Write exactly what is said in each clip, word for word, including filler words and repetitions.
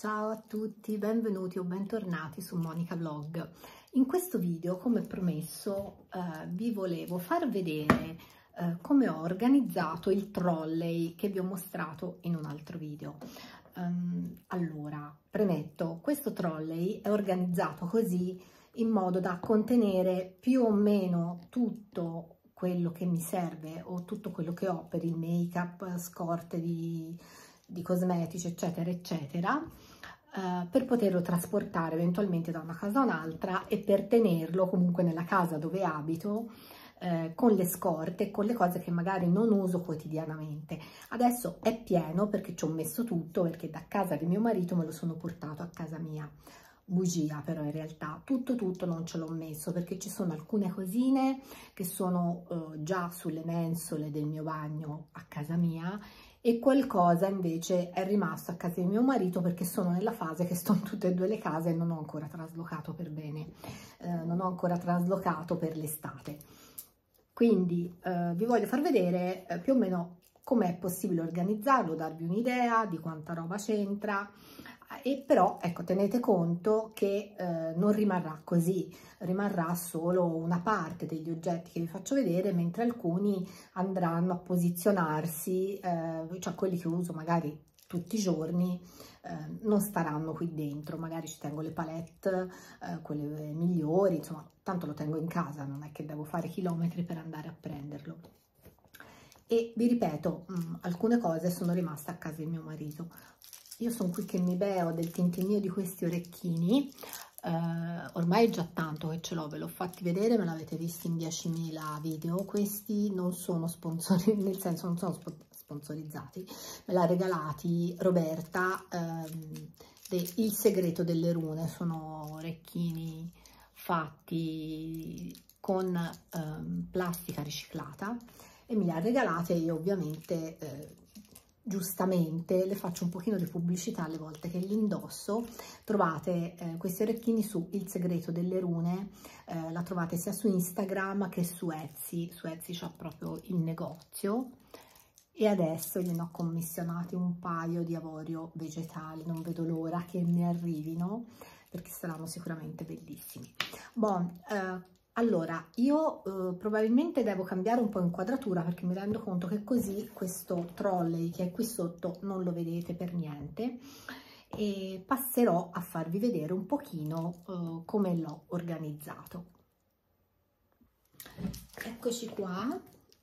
Ciao a tutti, benvenuti o bentornati su Monica Vlog. In questo video, come promesso, eh, vi volevo far vedere eh, come ho organizzato il trolley che vi ho mostrato in un altro video. Um, allora, premetto, questo trolley è organizzato così in modo da contenere più o meno tutto quello che mi serve o tutto quello che ho per il make-up, scorte di, di cosmetici, eccetera, eccetera. Uh, per poterlo trasportare eventualmente da una casa a un'altra e per tenerlo comunque nella casa dove abito eh, con le scorte, con le cose che magari non uso quotidianamente. Adesso è pieno perché ci ho messo tutto, perché da casa di mio marito me lo sono portato a casa mia. Bugia, però in realtà tutto tutto non ce l'ho messo perché ci sono alcune cosine che sono uh, già sulle mensole del mio bagno a casa mia e qualcosa invece è rimasto a casa di mio marito perché sono nella fase che sto in tutte e due le case e non ho ancora traslocato per bene, eh, non ho ancora traslocato per l'estate. Quindi eh, vi voglio far vedere eh, più o meno com'è possibile organizzarlo, darvi un'idea di quanta roba c'entra. E però ecco, tenete conto che eh, non rimarrà così, rimarrà solo una parte degli oggetti che vi faccio vedere, mentre alcuni andranno a posizionarsi, eh, cioè quelli che uso magari tutti i giorni eh, non staranno qui dentro, magari ci tengo le palette, eh, quelle migliori, insomma tanto lo tengo in casa, non è che devo fare chilometri per andare a prenderlo. E vi ripeto, mh, alcune cose sono rimaste a casa di mio marito. Io sono qui che mi beo del tintinnio di questi orecchini, eh, ormai è già tanto che ce l'ho, ve l'ho fatti vedere, me l'avete visto in diecimila video. Questi non sono sponsorizzati, nel senso non sono sponsorizzati, me l'ha regalati Roberta, ehm, de Il segreto delle rune, sono orecchini fatti con ehm, plastica riciclata e me li ha regalati e io ovviamente... Eh, giustamente le faccio un pochino di pubblicità alle volte che li indosso. Trovate eh, questi orecchini su Il segreto delle rune, eh, la trovate sia su Instagram che su Etsy. Su Etsy c'ho proprio il negozio e adesso gliene ho commissionati un paio di avorio vegetali, non vedo l'ora che mi arrivino perché saranno sicuramente bellissimi. Bon, eh, allora, io eh, probabilmente devo cambiare un po' inquadratura perché mi rendo conto che così questo trolley che è qui sotto non lo vedete per niente e passerò a farvi vedere un pochino eh, come l'ho organizzato. Eccoci qua.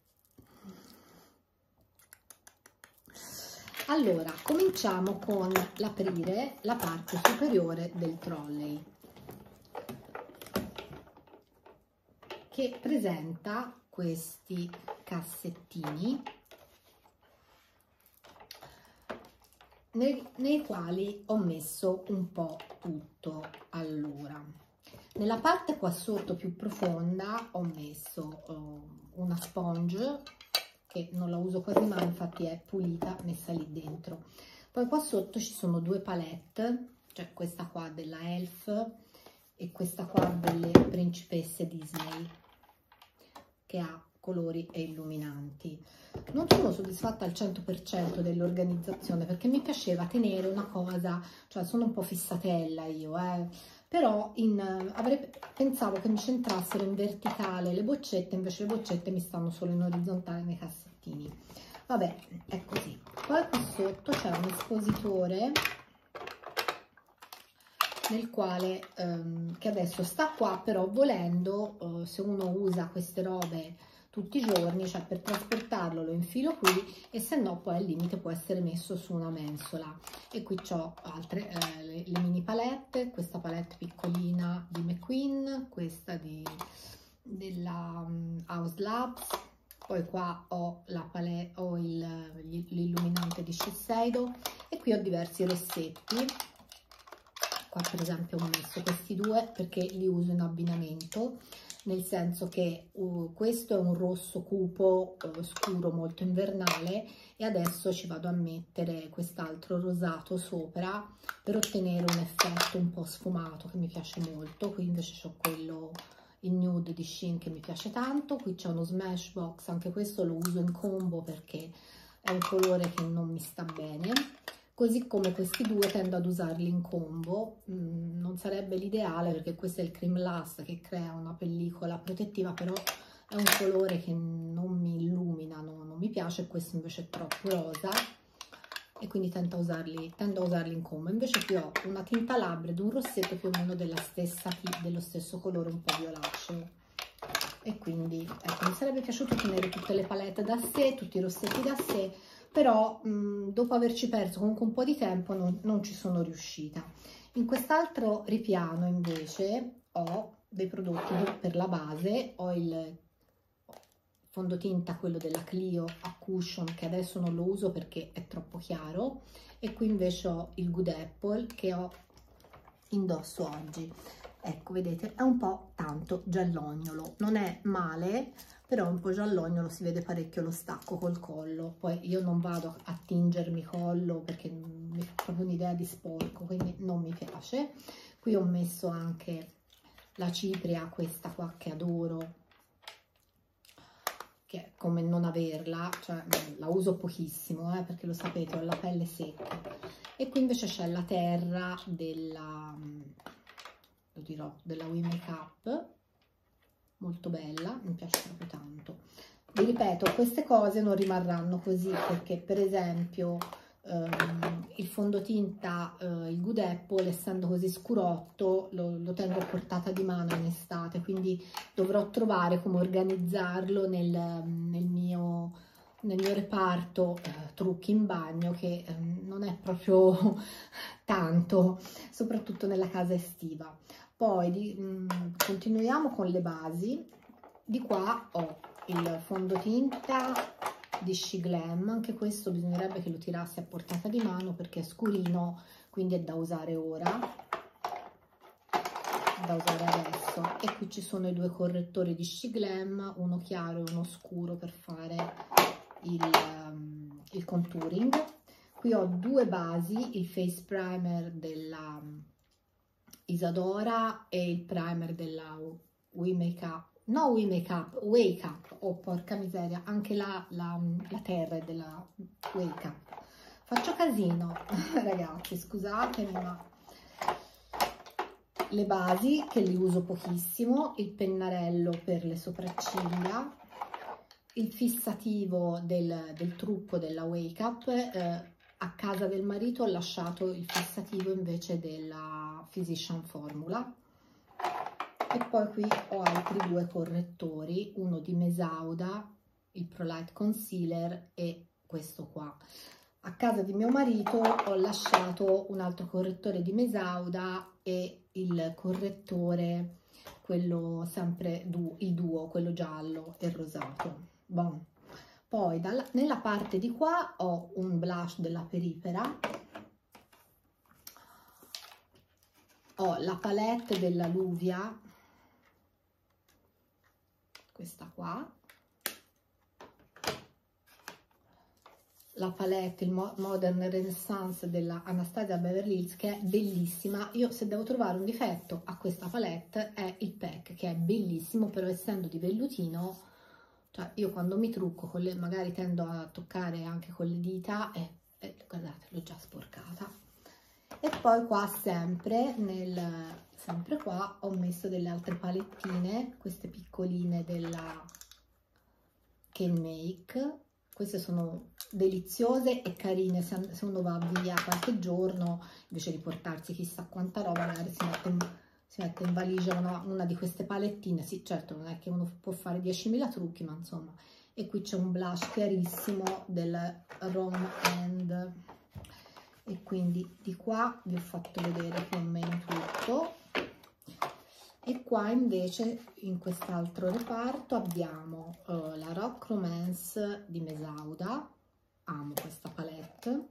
Allora, cominciamo con l'aprire la parte superiore del trolley, che presenta questi cassettini nei, nei quali ho messo un po' tutto. Allora, nella parte qua sotto più profonda ho messo uh, una sponge che non la uso quasi mai, infatti è pulita, messa lì dentro. Poi qua sotto ci sono due palette, cioè questa qua della Elf e questa qua delle principesse Disney, che ha colori e illuminanti. Non sono soddisfatta al cento per cento dell'organizzazione perché mi piaceva tenere una cosa, cioè sono un po' fissatella io, eh, però in, avrei, pensavo che mi centrassero in verticale le boccette, invece le boccette mi stanno solo in orizzontale nei cassettini. Vabbè, è così. Poi qui sotto c'è un espositore nel quale, ehm, che adesso sta qua, però volendo, eh, se uno usa queste robe tutti i giorni, cioè per trasportarlo lo infilo qui e se no poi al limite può essere messo su una mensola. E qui ho altre, eh, le, le mini palette, questa palette piccolina di McQueen, questa di, della um, House Labs, poi qua ho la palette, ho l'illuminante di Shiseido e qui ho diversi rossetti. Qua per esempio ho messo questi due perché li uso in abbinamento, nel senso che uh, questo è un rosso cupo uh, scuro molto invernale e adesso ci vado a mettere quest'altro rosato sopra per ottenere un effetto un po' sfumato che mi piace molto. Qui invece ho quello in nude di Shein che mi piace tanto. Qui c'è uno Smashbox, anche questo lo uso in combo perché è un colore che non mi sta bene. così come questi due tendo ad usarli in combo. Mm, non sarebbe l'ideale perché questo è il Cream Last che crea una pellicola protettiva, però è un colore che non mi illumina, no, non mi piace, questo invece è troppo rosa e quindi tendo a usarli, tendo a usarli in combo. Invece qui ho una tinta labbra ed un rossetto più o meno della stessa, dello stesso colore, un po' violaceo. E quindi ecco, mi sarebbe piaciuto tenere tutte le palette da sé, tutti i rossetti da sé, però mh, dopo averci perso comunque un po' di tempo non, non ci sono riuscita. In quest'altro ripiano invece ho dei prodotti per la base, ho il fondotinta, quello della Clio a cushion, che adesso non lo uso perché è troppo chiaro, e qui invece ho il Good Apple che ho indosso oggi. Ecco, vedete, è un po' tanto giallognolo, non è male, però un po' giallognolo, si vede parecchio lo stacco col collo. Poi io non vado a tingermi collo perché mi fa proprio un'idea di sporco, quindi non mi piace. Qui ho messo anche la cipria, questa qua che adoro, che è come non averla, cioè la uso pochissimo, eh, perché lo sapete, ho la pelle secca. E qui invece c'è la terra della, lo dirò, della We Makeup, molto bella, mi piace proprio tanto. Vi ripeto, queste cose non rimarranno così, perché per esempio ehm, il fondotinta, eh, il Good Apple, essendo così scurotto, lo, lo tengo a portata di mano in estate, quindi dovrò trovare come organizzarlo nel, nel mio... nel mio reparto eh, trucchi in bagno, che eh, non è proprio tanto, soprattutto nella casa estiva. Poi di, mh, continuiamo con le basi. Di qua ho il fondotinta di She Glam, anche questo bisognerebbe che lo tirassi a portata di mano perché è scurino, quindi è da usare ora, da usare adesso. E qui ci sono i due correttori di She Glam, uno chiaro e uno scuro per fare il, um, il contouring. Qui ho due basi, il face primer della Isadora e il primer della We Makeup, no We Makeup, Wake Up, oh porca miseria, anche la, la, la terra è della Wake Up. Faccio casino, ragazzi, scusatemi, ma le basi che li uso pochissimo, il pennarello per le sopracciglia, il fissativo del, del trucco della Wake Up. eh, a casa del marito ho lasciato il fissativo invece della Physician Formula. E poi qui ho altri due correttori, uno di Mesauda, il Pro Light Concealer, e questo qua. A casa di mio marito ho lasciato un altro correttore di Mesauda e il correttore, quello sempre du il duo, quello giallo e rosato. Bon. Poi dalla, nella parte di qua ho un blush della Peripera, ho la palette della Luvia, questa qua, la palette, il Modern Renaissance della Anastasia Beverly Hills, che è bellissima. Io, se devo trovare un difetto a questa palette, è il pack, che è bellissimo, però essendo di vellutino, cioè io quando mi trucco con le, magari tendo a toccare anche con le dita e, e guardate, l'ho già sporcata. E poi qua sempre nel sempre qua ho messo delle altre palettine, queste piccoline della Can Make. Queste sono deliziose e carine se, se uno va via qualche giorno, invece di portarsi chissà quanta roba, magari si mette in, si mette in valigia una, una di queste palettine. Sì, certo, non è che uno può fare diecimila trucchi, ma insomma. E qui c'è un blush chiarissimo del Rom and, e quindi di qua vi ho fatto vedere più o meno tutto. E qua invece in quest'altro reparto abbiamo uh, la Rock Romance di Mesauda, amo questa palette,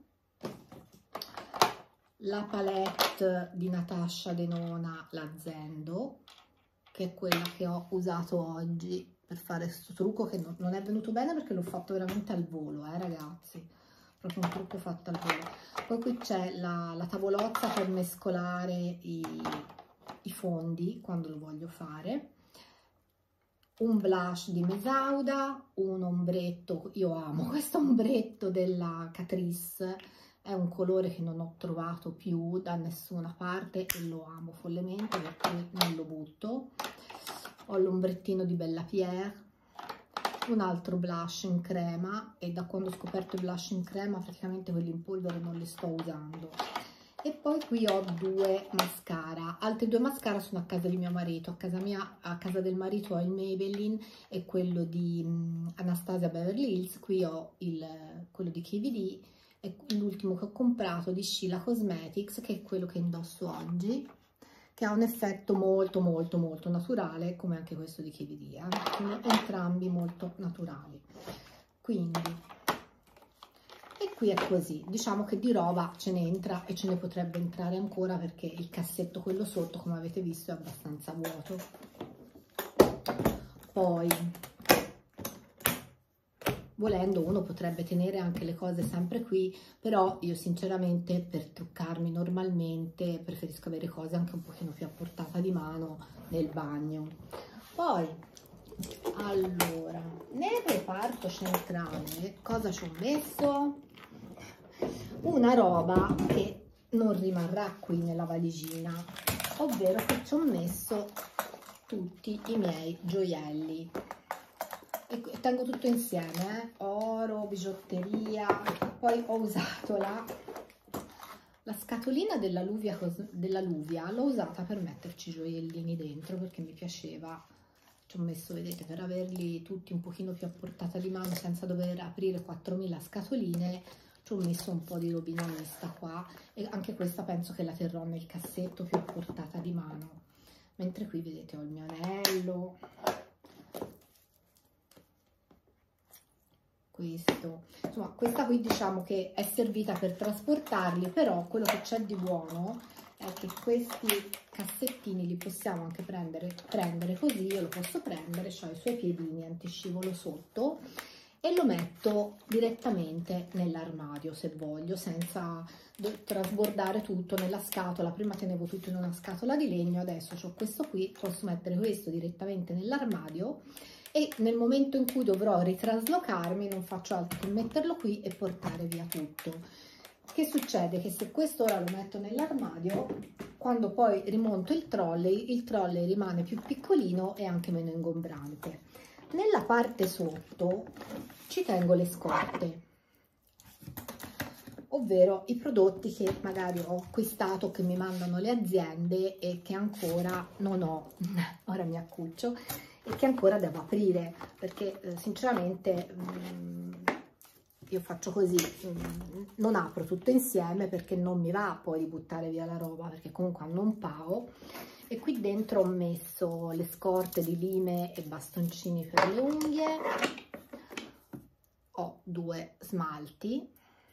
la palette di Natasha Denona, la Zendo, che è quella che ho usato oggi per fare questo trucco, che non, non è venuto bene perché l'ho fatto veramente al volo, eh ragazzi, proprio un trucco fatto al volo. Poi qui c'è la, la tavolozza per mescolare i, i fondi quando lo voglio fare, un blush di Mesauda, un ombretto, io amo questo ombretto della Catrice, è è un colore che non ho trovato più da nessuna parte e lo amo follemente perché non lo butto. Ho l'ombrettino di Bella Pierre, un altro blush in crema, e da quando ho scoperto i blush in crema praticamente quelli in polvere non li sto usando. E poi qui ho due mascara, altri due mascara sono a casa di mio marito. A casa mia, a casa del marito ho il Maybelline e quello di um, Anastasia Beverly Hills. Qui ho il, quello di K V D e l'ultimo che ho comprato di Sheila Cosmetics, che è quello che indosso oggi, che ha un effetto molto molto molto naturale, come anche questo di K V D, eh? Entrambi molto naturali. Quindi, e qui è così, diciamo che di roba ce ne entra e ce ne potrebbe entrare ancora, perché il cassetto, quello sotto, come avete visto, è abbastanza vuoto. Poi, volendo, uno potrebbe tenere anche le cose sempre qui, però io sinceramente per truccarmi normalmente preferisco avere cose anche un pochino più a portata di mano nel bagno. Poi, allora, nel reparto centrale cosa ci ho messo? Una roba che non rimarrà qui nella valigina, ovvero che ci ho messo tutti i miei gioielli. E tengo tutto insieme, eh? Oro, bigiotteria. Poi ho usato la, la scatolina della Luvia, della Luvia, l'ho usata per metterci i gioiellini dentro perché mi piaceva. Ci ho messo, vedete, per averli tutti un pochino più a portata di mano senza dover aprire quattromila scatoline, ci ho messo un po' di robina mista qua, e anche questa penso che la terrò nel cassetto più a portata di mano. Mentre qui vedete ho il mio anello, questo, insomma questa qui diciamo che è servita per trasportarli, però quello che c'è di buono è che questi cassettini li possiamo anche prendere, prendere così. Io lo posso prendere, ho i suoi piedini antiscivolo sotto e lo metto direttamente nell'armadio se voglio, senza trasbordare tutto nella scatola. Prima tenevo tutto in una scatola di legno, adesso ho questo qui, posso mettere questo direttamente nell'armadio e nel momento in cui dovrò ritraslocarmi non faccio altro che metterlo qui e portare via tutto. Che succede? Che se questo ora lo metto nell'armadio, quando poi rimonto il trolley, il trolley rimane più piccolino e anche meno ingombrante. Nella parte sotto ci tengo le scorte, ovvero i prodotti che magari ho acquistato, che mi mandano le aziende e che ancora non ho, ora mi accuccio, e che ancora devo aprire, perché eh, sinceramente mh, io faccio così, mh, non apro tutto insieme perché non mi va poi di buttare via la roba, perché comunque hanno un pao. E qui dentro ho messo le scorte di lime e bastoncini per le unghie, ho due smalti,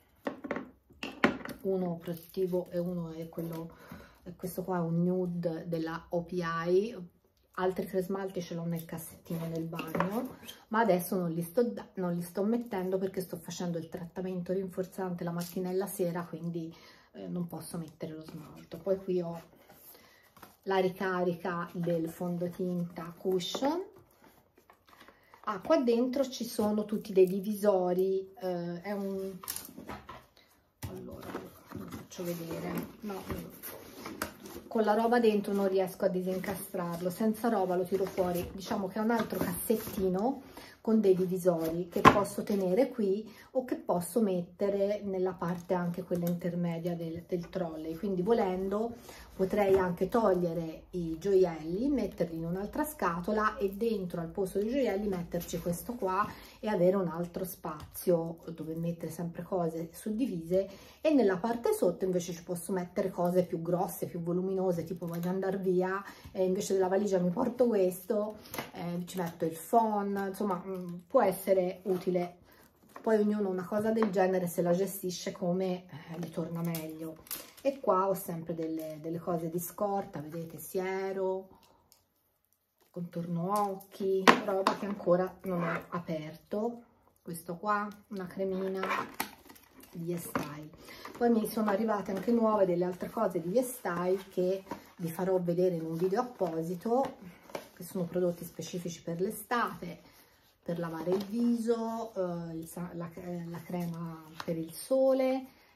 uno protettivo e uno è quello, questo qua è un nude della O P I. Altri tre smalti ce l'ho nel cassettino nel bagno, ma adesso non li, sto, non li sto mettendo perché sto facendo il trattamento rinforzante la mattina e la sera, quindi eh, non posso mettere lo smalto. Poi qui ho la ricarica del fondotinta cushion. Ah, qua dentro ci sono tutti dei divisori, eh, è un... allora, lo faccio vedere, no, con la roba dentro non riesco a disincastrarlo, senza roba lo tiro fuori. Diciamo che è un altro cassettino con dei divisori che posso tenere qui o che posso mettere nella parte anche quella intermedia del, del trolley, quindi volendo potrei anche togliere i gioielli, metterli in un'altra scatola e dentro al posto dei gioielli metterci questo qua e avere un altro spazio dove mettere sempre cose suddivise, e nella parte sotto invece ci posso mettere cose più grosse, più voluminose, tipo voglio andare via e invece della valigia mi porto questo, eh, ci metto il phon, insomma mh, può essere utile. Poi ognuno una cosa del genere se la gestisce come eh, gli torna meglio. E qua ho sempre delle, delle cose di scorta, vedete, siero, contorno occhi, roba che ancora non ho aperto. Questo qua, una cremina di Estée. Poi mi sono arrivate anche nuove delle altre cose di Estée che vi farò vedere in un video apposito, che sono prodotti specifici per l'estate, per lavare il viso, eh, il, la, la crema per il sole,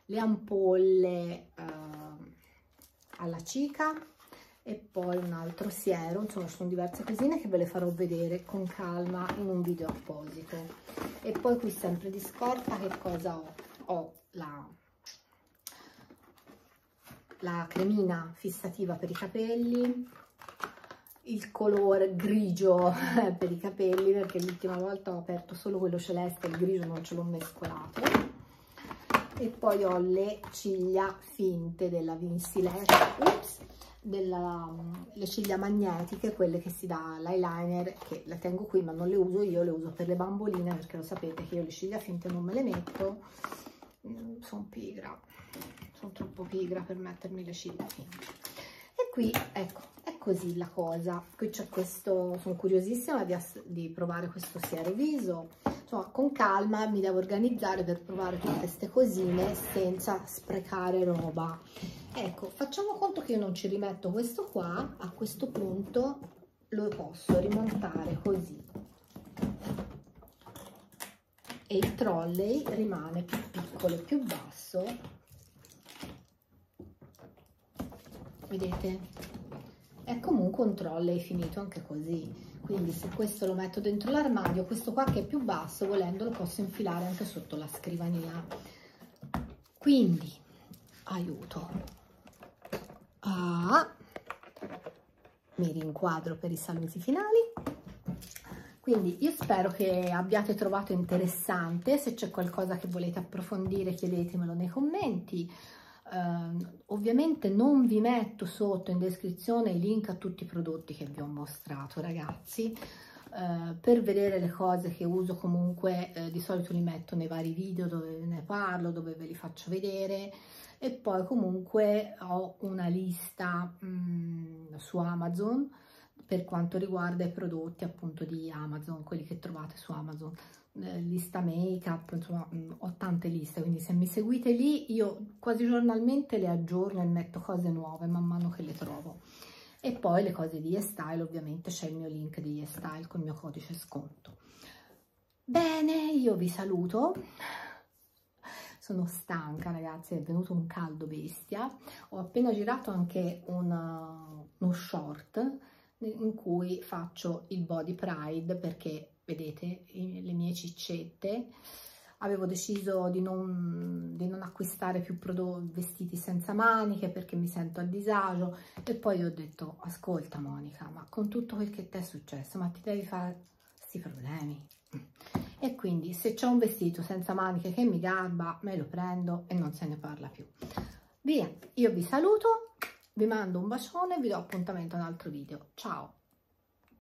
le ampolle eh, alla cica e poi un altro siero. Insomma, ci sono diverse cosine che ve le farò vedere con calma in un video apposito. E poi qui sempre di scorta che cosa ho? Ho la, la cremina fissativa per i capelli, il colore grigio per i capelli, perché l'ultima volta ho aperto solo quello celeste, il grigio non ce l'ho mescolato, e poi ho le ciglia finte della Vincilette, ups, della, le ciglia magnetiche, quelle che si dà l'eyeliner, che le tengo qui ma non le uso io, le uso per le bamboline, perché lo sapete che io le ciglia finte non me le metto, sono pigra, sono troppo pigra per mettermi le ciglia finte. E qui ecco, è così la cosa. Qui c'è questo, sono curiosissima di, di provare questo siero viso. Insomma, con calma mi devo organizzare per provare tutte queste cosine senza sprecare roba. Ecco, facciamo conto che io non ci rimetto questo qua. A questo punto lo posso rimontare così e il trolley rimane più piccolo e più basso. Vedete? È comunque un trolley finito anche così. Quindi se questo lo metto dentro l'armadio, questo qua che è più basso, volendo lo posso infilare anche sotto la scrivania. Quindi, aiuto. Ah, mi rinquadro per i saluti finali. Quindi io spero che abbiate trovato interessante. Se c'è qualcosa che volete approfondire, chiedetemelo nei commenti. Uh, ovviamente non vi metto sotto in descrizione i link a tutti i prodotti che vi ho mostrato, ragazzi. Uh, per vedere le cose che uso comunque uh, di solito li metto nei vari video dove ne parlo, dove ve li faccio vedere, e poi comunque ho una lista um, su Amazon per quanto riguarda i prodotti appunto di Amazon, quelli che trovate su Amazon. Lista make up, insomma ho tante liste, quindi se mi seguite lì io quasi giornalmente le aggiorno e metto cose nuove man mano che le trovo. E poi le cose di YesStyle, ovviamente c'è il mio link di YesStyle con il mio codice sconto. Bene, io vi saluto, sono stanca ragazzi, è venuto un caldo bestia. Ho appena girato anche una, uno short in cui faccio il body pride, perché vedete le mie ciccette, avevo deciso di non, di non acquistare più prodotti, vestiti senza maniche, perché mi sento a disagio, e poi ho detto: ascolta Monica, ma con tutto quel che ti è successo, ma ti devi fare questi problemi? E quindi se c'è un vestito senza maniche che mi garba, me lo prendo e non se ne parla più. Via, io vi saluto, vi mando un bacione e vi do appuntamento a un altro video. Ciao!